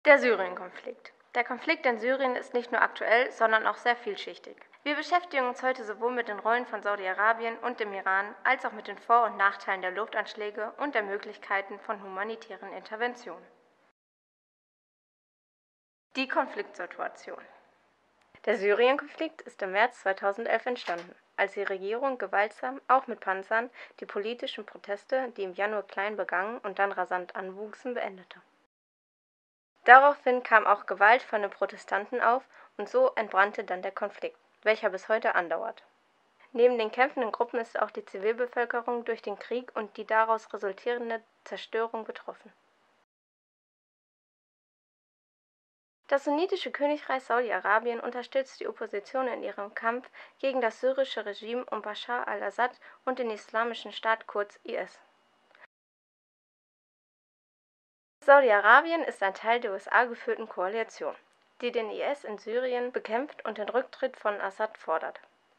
Der Syrien-Konflikt. Der Konflikt in Syrien ist nicht nur aktuell, sondern auch sehr vielschichtig. Wir beschäftigen uns heute sowohl mit den Rollen von Saudi-Arabien und dem Iran, als auch mit den Vor- und Nachteilen der Luftanschläge und der Möglichkeiten von humanitären Interventionen. Die Konfliktsituation. Der Syrien-Konflikt ist im März 2011 entstanden, als die Regierung gewaltsam, auch mit Panzern, die politischen Proteste, die im Januar klein begannen und dann rasant anwuchsen, beendete. Daraufhin kam auch Gewalt von den Protestanten auf und so entbrannte dann der Konflikt, welcher bis heute andauert. Neben den kämpfenden Gruppen ist auch die Zivilbevölkerung durch den Krieg und die daraus resultierende Zerstörung betroffen. Das sunnitische Königreich Saudi-Arabien unterstützt die Opposition in ihrem Kampf gegen das syrische Regime um Bashar al-Assad und den Islamischen Staat, kurz IS. Saudi-Arabien ist ein Teil der USA-geführten Koalition, die den IS in Syrien bekämpft und den Rücktritt von Assad fordert.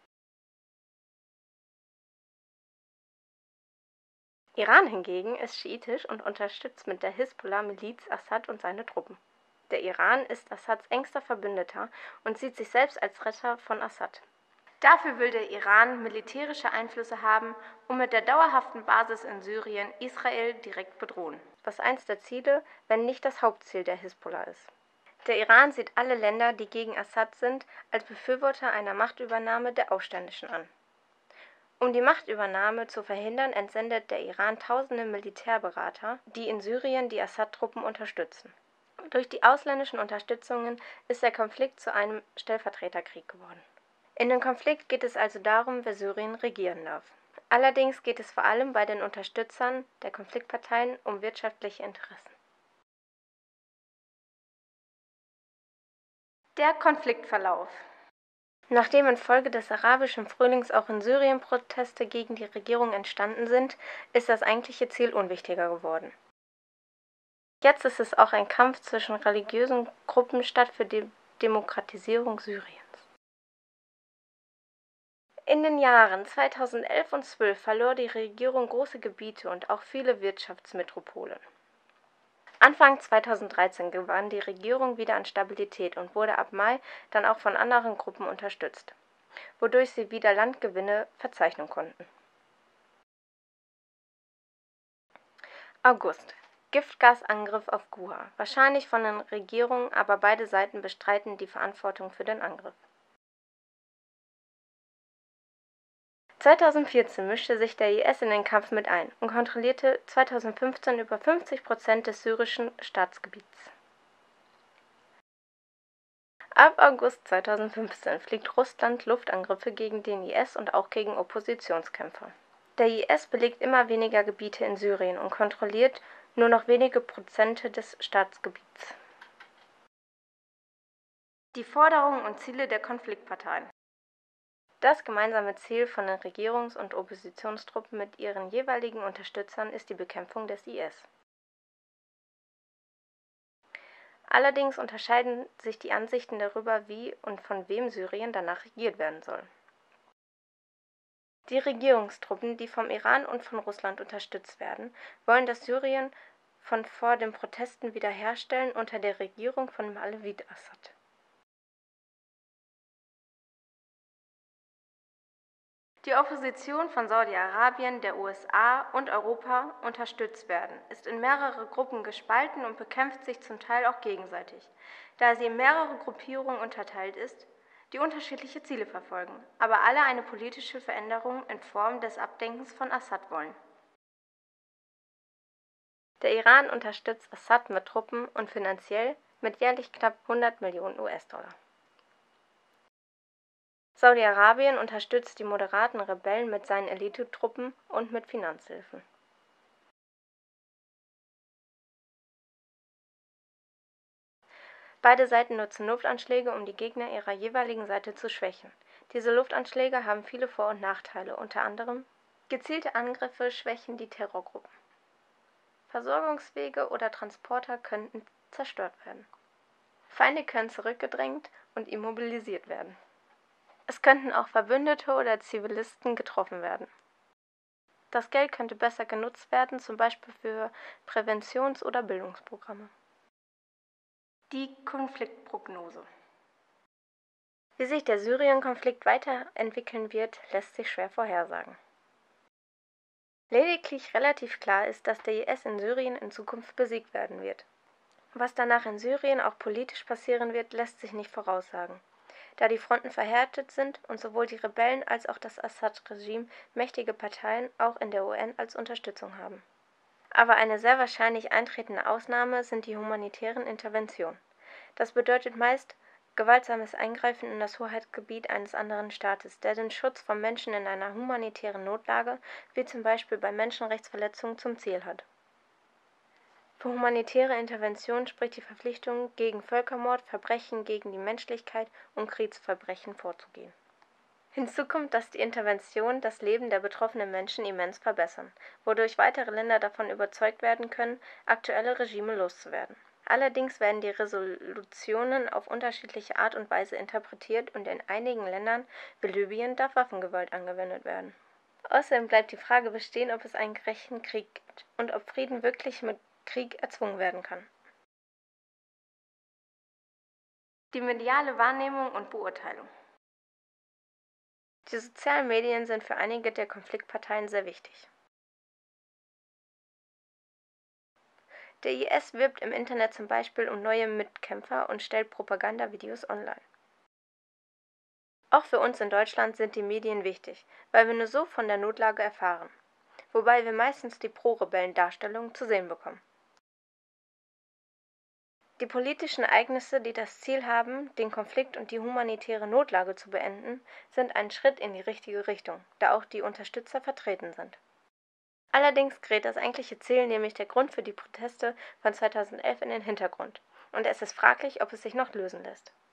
Iran hingegen ist schiitisch und unterstützt mit der Hisbollah-Miliz Assad und seine Truppen. Der Iran ist Assads engster Verbündeter und sieht sich selbst als Retter von Assad. Dafür will der Iran militärische Einflüsse haben und mit der dauerhaften Basis in Syrien Israel direkt bedrohen, was eins der Ziele, wenn nicht das Hauptziel der Hisbollah ist. Der Iran sieht alle Länder, die gegen Assad sind, als Befürworter einer Machtübernahme der Aufständischen an. Um die Machtübernahme zu verhindern, entsendet der Iran tausende Militärberater, die in Syrien die Assad-Truppen unterstützen. Durch die ausländischen Unterstützungen ist der Konflikt zu einem Stellvertreterkrieg geworden. In dem Konflikt geht es also darum, wer Syrien regieren darf. Allerdings geht es vor allem bei den Unterstützern der Konfliktparteien um wirtschaftliche Interessen. Der Konfliktverlauf. Nachdem infolge des arabischen Frühlings auch in Syrien Proteste gegen die Regierung entstanden sind, ist das eigentliche Ziel unwichtiger geworden. Jetzt ist es auch ein Kampf zwischen religiösen Gruppen statt für die Demokratisierung Syriens. In den Jahren 2011 und 2012 verlor die Regierung große Gebiete und auch viele Wirtschaftsmetropolen. Anfang 2013 gewann die Regierung wieder an Stabilität und wurde ab Mai dann auch von anderen Gruppen unterstützt, wodurch sie wieder Landgewinne verzeichnen konnten. August. Giftgasangriff auf Guha. Wahrscheinlich von den Regierungen, aber beide Seiten bestreiten die Verantwortung für den Angriff. 2014 mischte sich der IS in den Kampf mit ein und kontrollierte 2015 über 50% des syrischen Staatsgebiets. Ab August 2015 fliegt Russland Luftangriffe gegen den IS und auch gegen Oppositionskämpfer. Der IS belegt immer weniger Gebiete in Syrien und kontrolliert nur noch wenige Prozente des Staatsgebiets. Die Forderungen und Ziele der Konfliktparteien. Das gemeinsame Ziel von den Regierungs- und Oppositionstruppen mit ihren jeweiligen Unterstützern ist die Bekämpfung des IS. Allerdings unterscheiden sich die Ansichten darüber, wie und von wem Syrien danach regiert werden soll. Die Regierungstruppen, die vom Iran und von Russland unterstützt werden, wollen das Syrien von vor den Protesten wiederherstellen unter der Regierung von Alevid Assad. Die Opposition von Saudi-Arabien, der USA und Europa unterstützt werden, ist in mehrere Gruppen gespalten und bekämpft sich zum Teil auch gegenseitig, da sie in mehrere Gruppierungen unterteilt ist, die unterschiedliche Ziele verfolgen, aber alle eine politische Veränderung in Form des Abdenkens von Assad wollen. Der Iran unterstützt Assad mit Truppen und finanziell mit jährlich knapp 100 Millionen US-Dollar. Saudi-Arabien unterstützt die moderaten Rebellen mit seinen Elitetruppen und mit Finanzhilfen. Beide Seiten nutzen Luftanschläge, um die Gegner ihrer jeweiligen Seite zu schwächen. Diese Luftanschläge haben viele Vor- und Nachteile, unter anderem: gezielte Angriffe schwächen die Terrorgruppen. Versorgungswege oder Transporter könnten zerstört werden. Feinde können zurückgedrängt und immobilisiert werden. Es könnten auch Verbündete oder Zivilisten getroffen werden. Das Geld könnte besser genutzt werden, zum Beispiel für Präventions- oder Bildungsprogramme. Die Konfliktprognose. Wie sich der Syrien-Konflikt weiterentwickeln wird, lässt sich schwer vorhersagen. Lediglich relativ klar ist, dass der IS in Syrien in Zukunft besiegt werden wird. Was danach in Syrien auch politisch passieren wird, lässt sich nicht voraussagen, da die Fronten verhärtet sind und sowohl die Rebellen als auch das Assad-Regime mächtige Parteien auch in der UN als Unterstützung haben. Aber eine sehr wahrscheinlich eintretende Ausnahme sind die humanitären Interventionen. Das bedeutet meist gewaltsames Eingreifen in das Hoheitsgebiet eines anderen Staates, der den Schutz von Menschen in einer humanitären Notlage, wie zum Beispiel bei Menschenrechtsverletzungen, zum Ziel hat. Für humanitäre Intervention spricht die Verpflichtung, gegen Völkermord, Verbrechen gegen die Menschlichkeit und Kriegsverbrechen vorzugehen. Hinzu kommt, dass die Interventionen das Leben der betroffenen Menschen immens verbessern, wodurch weitere Länder davon überzeugt werden können, aktuelle Regime loszuwerden. Allerdings werden die Resolutionen auf unterschiedliche Art und Weise interpretiert und in einigen Ländern, wie Libyen, darf Waffengewalt angewendet werden. Außerdem bleibt die Frage bestehen, ob es einen gerechten Krieg gibt und ob Frieden wirklich mit Krieg erzwungen werden kann. Die mediale Wahrnehmung und Beurteilung. Die sozialen Medien sind für einige der Konfliktparteien sehr wichtig. Der IS wirbt im Internet zum Beispiel um neue Mitkämpfer und stellt Propagandavideos online. Auch für uns in Deutschland sind die Medien wichtig, weil wir nur so von der Notlage erfahren, wobei wir meistens die Pro-Rebellen-Darstellungen zu sehen bekommen. Die politischen Ereignisse, die das Ziel haben, den Konflikt und die humanitäre Notlage zu beenden, sind ein Schritt in die richtige Richtung, da auch die Unterstützer vertreten sind. Allerdings gerät das eigentliche Ziel, nämlich der Grund für die Proteste von 2011, in den Hintergrund, und es ist fraglich, ob es sich noch lösen lässt.